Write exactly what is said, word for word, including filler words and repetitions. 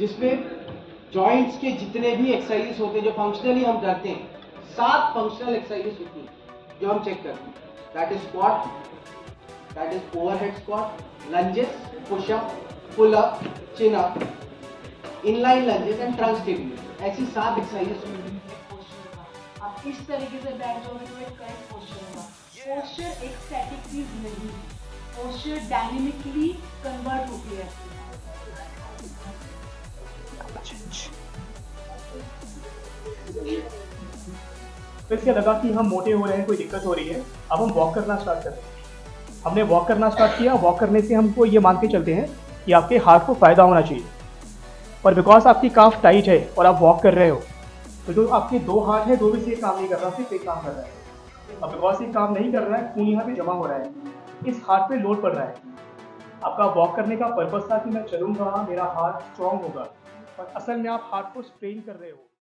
जिसमें जॉइंट्स के जितने भी एक्सरसाइजेस होते हैं जो फंक्शनली हम करते हैं, सात फंक्शनल एक्सरसाइजेस होती हैं जो हम चेक करते हैं। That is squat, that is overhead squat, lunges, push up, pull up, chin up, incline lunges and trunk stability. ऐसी सात एक्सरसाइजेस होती हैं। आप इस तरीके से बैठ जाओगे तो एक करेक्ट पोस्चर होगा। पोस्चर एक स्टैटिक चीज नहीं है, पोस्चर डायनेमिकली कन्वर्ट होती है। तो इससे लगा कि हम मोटे हो रहे हैं, कोई दिक्कत हो रही है, अब हम वॉक करना स्टार्ट करते हैं। हमने वॉक करना स्टार्ट किया। वॉक करने से हमको ये मान के चलते हैं कि आपके हार्ट को फ़ायदा होना चाहिए, और बिकॉज आपकी काफ टाइट है और आप वॉक कर रहे हो, तो जो आपके दो हाथ है दो में से एक काम नहीं कर रहा, सिर्फ एक काम कर रहा है। अब बिकॉज ये काम नहीं कर रहा है, खून यहाँ पे जमा हो रहा है, इस हार्ट पे लोड पड़ रहा है। आपका वॉक करने का पर्पस था कि मैं चलूँगा, मेरा हार्ट स्ट्रॉन्ग होगा, पर असल में आप हार्ट को स्ट्रेन कर रहे हो।